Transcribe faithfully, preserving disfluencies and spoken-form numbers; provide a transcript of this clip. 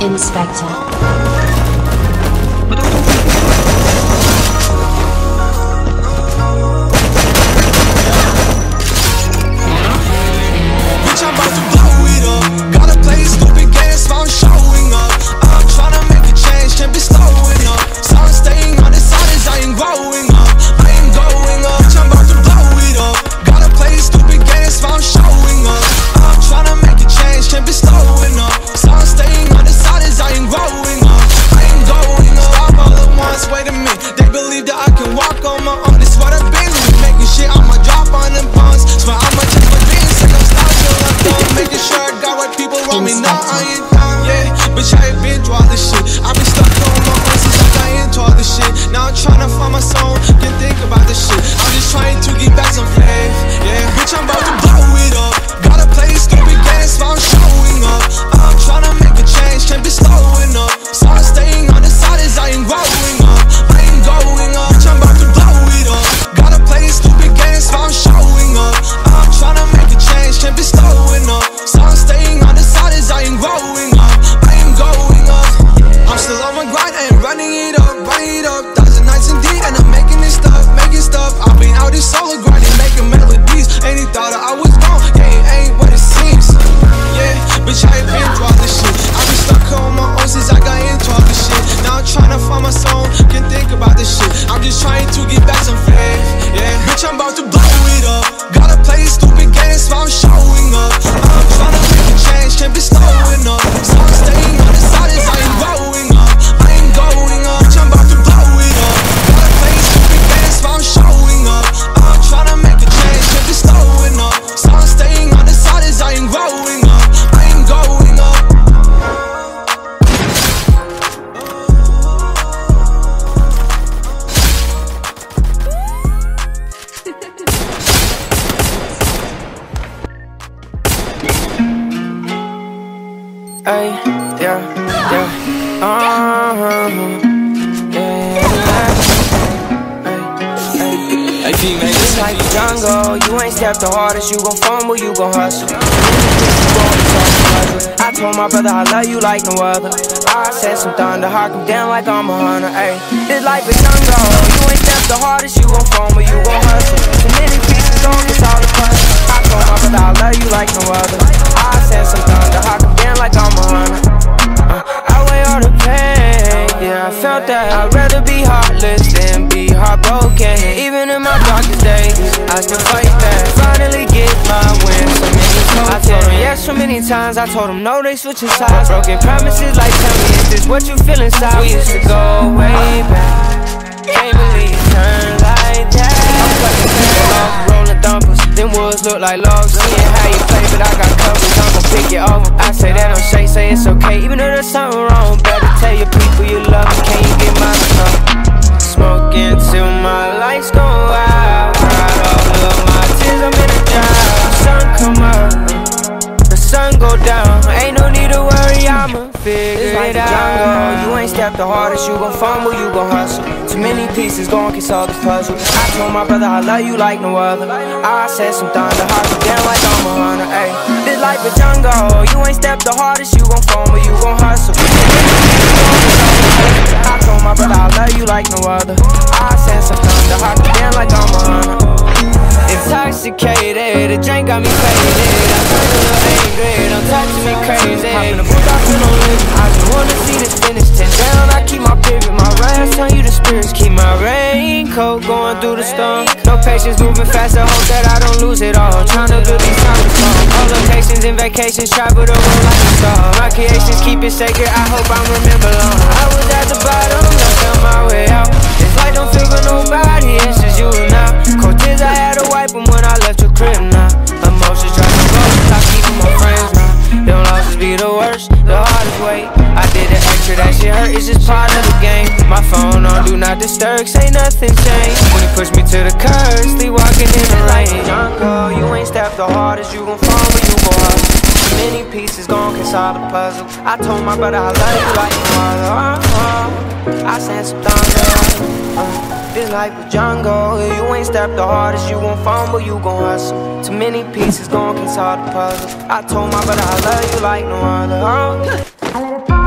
Inspector. Ay, yeah, yeah, uh-huh, yeah, ay, ay, it's like the jungle, you ain't stepped the hardest, you gon' fumble, you gon' hustle. I told my brother I love you like no other. I said some thunder, hark him down like I'm a hunter, ayy. This life is jungle, you ain't stepped the hardest, you gon' fumble, you gon' hustle. Too many pieces gone, it's all the puzzle. I told my brother I love you like no other. I said some thunder, hark him down like I'm a hunter. uh, I weigh all the pain, yeah, I felt that. I'd rather be heartless than be heartbroken. Even in my darkest days, I still fight back. Finally get my win, so many told I told them yes so many times, I told them no, they switching sides. Broken promises like, tell me, is this what you feel inside? We used to go way back, can't believe it turned like that. I'm cutting people off, rolling thumpers, them woods look like logs. Seeing how you play, but I got covers, I'm gon' pick it over. I say that on shake, say it's okay, even though there's something wrong. Better tell your people you love me, can you get my love? Smoking till my lights go out, cried all of my tears, I'm in a drought. The sun come up, the sun go down, ain't no need to worry, I'ma figure it out. Jungle, you ain't stepped the hardest, you gon' fumble, you gon' hustle. Too many pieces, gon' solve the puzzle. I told my brother I love you like no other. I said some thunder, heart you down like I'm a hunter, ayy. This life a jungle, you ain't stepped the hardest, you gon' fumble, you gon' hustle. I told my brother I love you like no other. I said some thunder, heart you down like I'm a hunter. Intoxicated, the drink got me faded. I turned a little angry, don't touch me crazy. Hopping the book, I put on liquor, I just wanna see this finish. Ten down, I keep my pivot, my rest turn you to spirits. Keep my raincoat going through the storm. No patience, moving faster, hope that I don't lose it all. Tryna build these times strong. All locations and vacations, travel the world like a star. My creations keep it sacred, I hope I'm remembered long. I was at the bottom, I found my way out. This life don't feel for nobody, it's just you and I. Cold tears, I had to wipe them when I left your crib now. Emotions try to go, I keep them my friends now. Them losses be the worst, the hardest way. I did the extra, that shit hurt, it's just part of the game. My phone on do not disturb, say nothing changed. When he pushed me to the curb, sleepwalking in the rain. Jungle, you ain't stepped the hardest, you gon' fall when you go hustle. Many pieces gon' solve the puzzle. I told my brother I love you like no other. uh, uh, I said some thunder, uh, this life a jungle, you ain't stepped the hardest, you gon' fumble, you gon' hustle. Too many pieces gon' solve the puzzle. I told my brother I love you like no other. uh.